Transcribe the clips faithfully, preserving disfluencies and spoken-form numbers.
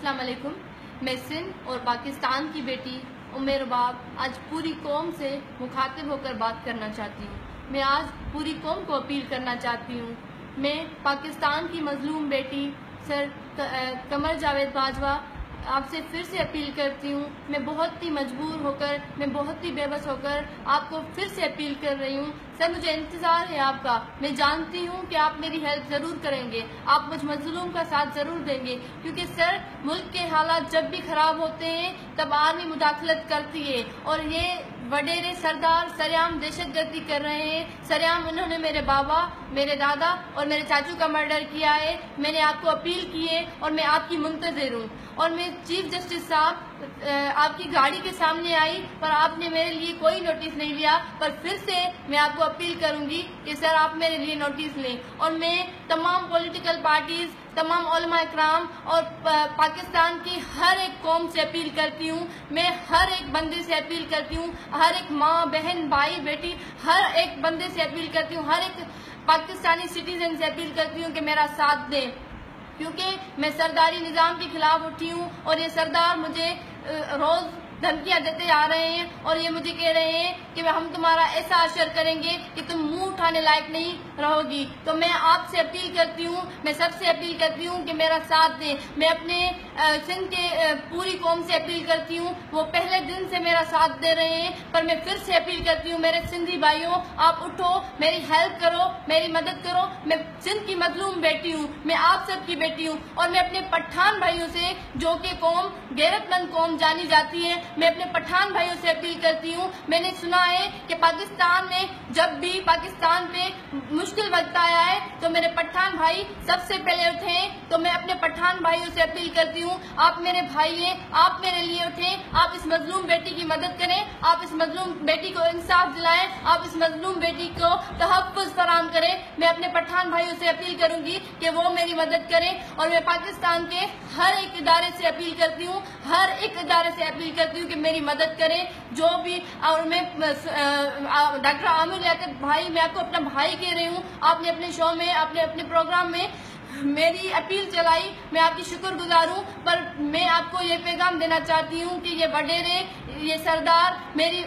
السلام علیکم. میں سندھ اور پاکستان کی بیٹی ام رباب آج پوری قوم سے مخاطب ہو کر بات کرنا چاہتی ہوں. میں آج پوری قوم کو اپیل کرنا چاہتی ہوں. میں پاکستان کی مظلوم بیٹی سر قمر جاوید باجوہ آپ سے پھر سے اپیل کرتی ہوں. میں بہت ہی مجبور ہو کر میں بہت ہی بے بس ہو کر آپ کو پھر سے اپیل کر رہی ہوں. سر مجھے انتظار ہے آپ کا. میں جانتی ہوں کہ آپ میری ہیلپ ضرور کریں گے, آپ مجھ مظلوم کا ساتھ ضرور دیں گے, کیونکہ سر ملک کے حالات جب بھی خراب ہوتے ہیں تب آرمی مداخلت کرتی ہے, اور یہ وڈیرے سردار سریعام دہشت گردی کر رہے ہیں. سریعام انہوں نے میرے بابا, میرے دادا اور میرے چاچو کا مرڈر کیا ہے. میں نے آپ کو اپیل کی ہے اور میں آپ کی منتظر ہوں. اور میں چیف جسٹس صاحب آپ کی گاڑی کے سامنے آئی پر آپ نے میرے لیے کوئی نوٹس نہیں لیا, پر پھر سے میں آپ کو اپیل کروں گی کہ سر آپ میرے لیے نوٹس لیں. اور میں تمام پولیٹیکل پارٹیز, تمام علماء اکرام اور پاکستان کی ہر ایک قوم سے اپیل کرتی ہوں. میں ہر ایک بندے سے اپیل کرتی ہوں, ہر ایک ماں, بہن, بھائی, بیٹی, ہر ایک بندے سے اپیل کرتی ہوں, ہر ایک پاکستانی سٹیزن سے اپیل کرتی ہوں کہ میرا ساتھ دیں, کیونکہ میں سرداری نظام کے خلاف اٹھی ہوں. اور یہ سردار مجھے روز دھمکیاں دیتے آ رہے ہیں اور یہ مجھے کہہ رہے ہیں کہ ہم تمہارا ایسا اشر کریں گے کہ تم منہ اٹھانے لائق نہیں رہو گی. تو میں آپ سے اپیل کرتی ہوں, میں سب سے اپیل کرتی ہوں کہ میرا ساتھ دیں. میں اپنے سندھ کے پوری قوم سے اپیل کرتی ہوں, وہ پہلے دن سے میرا ساتھ دے رہے ہیں, پر میں پھر سے اپیل کرتی ہوں میرے سندھی بھائیوں, آپ اٹھو, میری ہیلپ کرو, میری مدد کرو. میں سندھ کی مظلوم بیٹی ہوں, میں آپ سب کی بیٹی ہوں, اور میں اپنے پٹھان بھائیوں سے, جو کہ قوم غیرت مند قوم جانی جاتی ہے, میں اپنے پٹھان بھائیوں سے اپیل کرتی ہوں. میں نے سنا ہے کہ پاکستان نے جب بھی پاکستان پہ مشکل وقت آیا ہے تو میرے پٹھان بھائی سب سے پہلے اٹھے ہیں. تو میں اپنے پٹھان بھائیوں سے اپیل کرتی ہوں, آپ میرے بھائی ہیں, آپ میرے لیے اٹھیں, آپ اس مظلوم بیٹی کی مدد کریں, آپ اس مظلوم بیٹی کو انصاف دلائیں, آپ اس مظلوم بیٹی کو تحفظ فراہم کریں. میں اپنے پٹھان بھائیوں سے اپیل کروں گی کہ وہ میری مدد کریں. اور میں پاکستان کے ہر ایک ادارے سے اپیل کرتی ہوں, ہر ایک ادارے سے اپیل کرتی ہوں کہ میری مدد کریں جو بھی. اور میں ڈاکٹر عامر لیاقت بھائی, میں آپ کو اپنا بھائی کہہ رہی ہوں, آپ نے اپنے شو میں, آپ نے اپنے پروگرام میں میری اپیل چلائی, میں آپ کی شکر گزار ہوں. پر میں آپ کو یہ پیغام دینا چاہتی ہوں کہ یہ وڈیرے, یہ سردار میری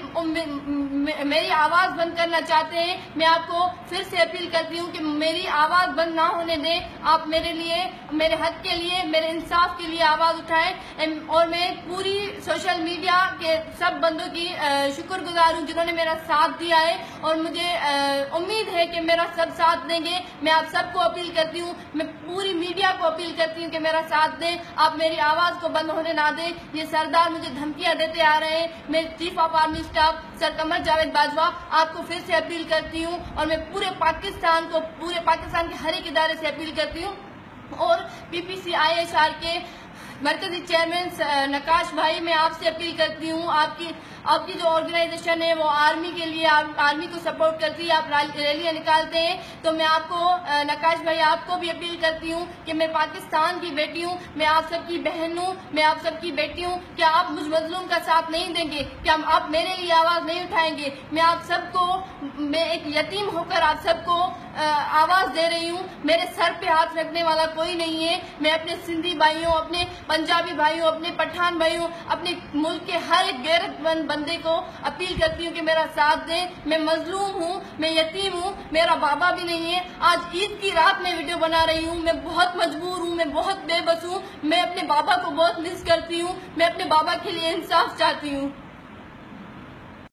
میری آواز بند کرنا چاہتے ہیں. میں آپ کو پھر سے اپیل کرتی ہوں کہ میری آواز بند نہ ہونے دیں. آپ میرے لیے, میرے حق کے لیے, میرے انصاف کے لیے آواز اٹھائیں. اور میں پوری سوشل میڈیا کے سب بندوں کی شکر گزار ہوں جنہوں نے میرا ساتھ دیا ہے, اور مجھے امید ہے کہ میرا سب ساتھ دیں گے. میں آپ سب کو اپیل کرتی ہوں, میں پوری میڈیا کو اپیل کرتی ہوں کہ میرا ساتھ دیں, آپ میری آواز کو بند ہونے نہ دیں. یہ سردار مجھے دھمکیاں دیتے آ رہے ہیں. میں chief of army staff sir Qamar Javed Bajwa آپ کو پھر سے اپیل کرتی ہوں, اور میں پورے پاکستان کو, پورے پاکستان کے ہر ایک ادارے سے اپیل کرتی ہوں. اور پی پی سی آئی ایچ آر کے مرکزی چیئرمین نقاش بھائی, میں آپ سے اپیل کرتی ہوں, آپ کی آپ کی جو آرگنائزیشن ہے وہ آرمی کے لیے, آرمی کو سپورٹ کرتی ہے, آپ ریلیاں نکالتے ہیں, تو میں آپ کو نقاش بھائی آپ کو بھی اپیل کرتی ہوں کہ میں پاکستان کی بیٹی ہوں, میں آپ سب کی بہن ہوں, میں آپ سب کی بیٹی ہوں. کیا آپ مجھ مظلوم کا ساتھ نہیں دیں گے؟ کیا آپ میرے لیے آواز نہیں اٹھائیں گے؟ میں آپ سب کو, میں ایک یتیم ہو کر آپ سب کو آواز دے رہی ہوں. میرے سر پہ ہاتھ رکھنے والا کوئی نہیں ہے. میں اپنے سندھی بھائیوں, اپنے پنجابی بھائیوں, اپنے پٹھان بھائیوں, اپنے ملک کے ہر ایک غیرت مند بندے کو اپیل کرتی ہوں کہ میرا ساتھ دیں. میں مظلوم ہوں, میں یتیم ہوں, میرا بابا بھی نہیں ہے. آج عید کی رات میں ویڈیو بنا رہی ہوں, میں بہت مجبور ہوں, میں بہت بے بس ہوں. میں اپنے بابا کو بہت مس کرتی ہوں, میں اپنے بابا کے لیے انصاف چاہتی ہوں.